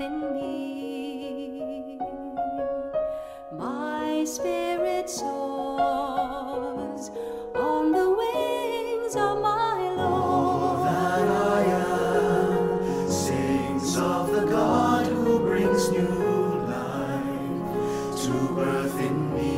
within me. My spirit soars on the wings of my Lord. All that I am sings of the God who brings new life to birth in me.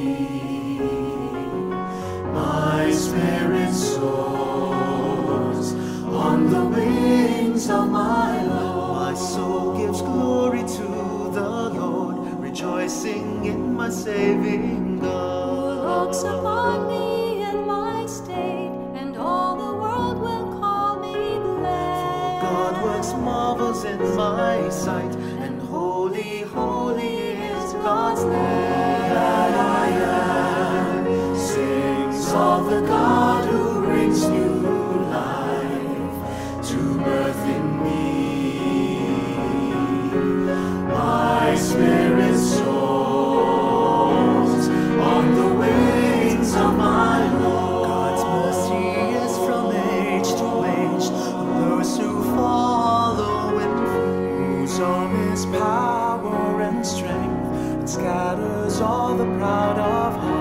My spirit soars on the wings of my Lord. My soul gives glory to the Lord, rejoicing in my saving God. Who looks upon me and my state, and all the world will call me blessed. God works marvels in my sight, and holy, holy is God's name. That I am sings of the God who brings new life to birth in me. My spirit soars on the wings of my Lord. God's mercy is from age to age on those who follow in whose arm is power and strength, and scatters all the proud of heart.